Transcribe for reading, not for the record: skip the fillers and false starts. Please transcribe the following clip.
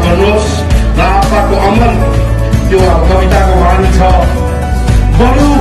गर्नुहोस् र आत्माको अमल त्यो अब कविताको वाणी छ बरु